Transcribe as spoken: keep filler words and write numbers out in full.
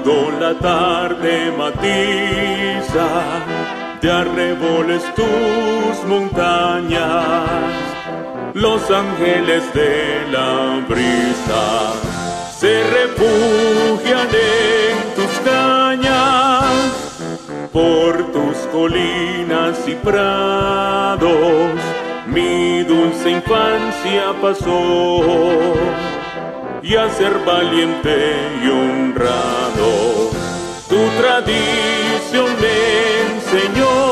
Cuando la tarde matiza, de arreboles tus montañas, los ángeles de la brisa se refugian en tus cañas. Por tus colinas y prados mi dulce infancia pasó, y a ser valiente y honrado tu tradición me enseñó.